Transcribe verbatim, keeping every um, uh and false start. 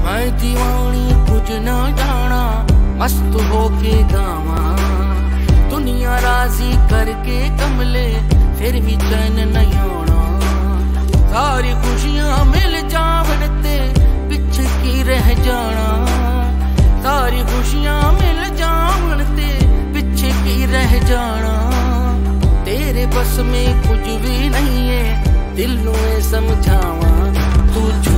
मैं दीवानी कुछ न जाना, मस्त होके गावा। दुनिया राजी करके कमले, फिर भी चैन नहीं होना। सारी खुशियां मिल जावन ते पिछ की रह जाना। सारी खुशियां मिल जावन ते पिछे की रह जाना। तेरे बस में कुछ भी नहीं है, दिल नूं समझावा तू